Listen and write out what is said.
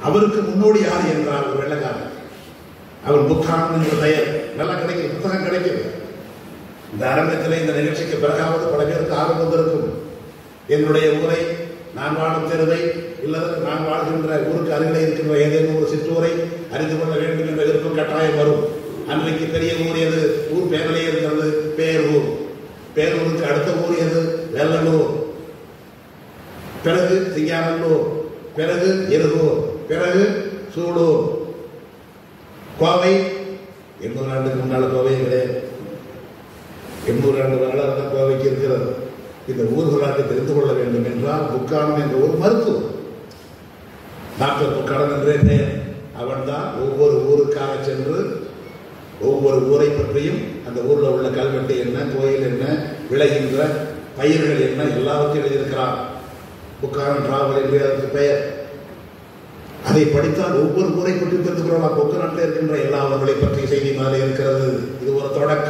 அவருக்கு முன்னோடி யார் என்றால் ஒரு வெள்ளக்காரன். அவர் புக்கான் என்ற பெயர். நல்லா கிடைக்கும், புத்தகம் கிடைக்கும். இந்த அரங்கத்தில் இந்த நிகழ்ச்சிக்கு பிறகாவது பல பேருக்கு ஆர்வம் வந்திருக்கும். என்னுடைய ஊரை, நான் வாழும் தெருவை, இல்லது நான் வாழ்கின்ற ஊருக்கு அருகிலே இருக்கின்ற ஏதேனும் ஒரு சிற்றூரை அறிந்து கொள்ள வேண்டும் என்ற விருப்பம் கட்டாயம் வரும். அன்றைக்கு பெரிய ஊர் எது? ஊர் பேரிலே இருக்கிறது பேரூர். பேரூருக்கு அடுத்த ஊர் எது? வெள்ளலூர். பிறகு சிங்காநல்லூர், பிறகு இருகூர், பிறகு சூலூர். கோவை 800 ஆண்டுக்கு முன்னால் கோவை கிடையாது. 800 ஆண்டு வரலாறு தான் கோவைக்கு இருக்கிறது. இந்த ஊர் வரலாற்றை தெரிந்து கொள்ள வேண்டும் என்றால் புக்கானம் என்ற ஒரு மருத்துவம், டாக்டர் புக்கானம் என்றே பெயர். அவன் தான் ஒவ்வொரு ஊருக்காக சென்று ஒவ்வொரு ஊரை பற்றியும், அந்த ஊரில் உள்ள கல்வெட்டு என்ன, கோயில் என்ன, விளைகின்ற பயிர்கள் என்ன, எல்லாவற்றையும் எழுதியிருக்கிறான். புக்கானம் டிராவல் என்று அதற்கு பெயர். அதை படித்தால் ஒவ்வொரு ஊரை பற்றி தெரிந்து கொள்ளலாம். கொக்கு நாட்டில் இருக்கின்ற எல்லா ஊர்களை பற்றிய செய்தி மேலே இருக்கிறது. இது ஒரு தொடக்கம்.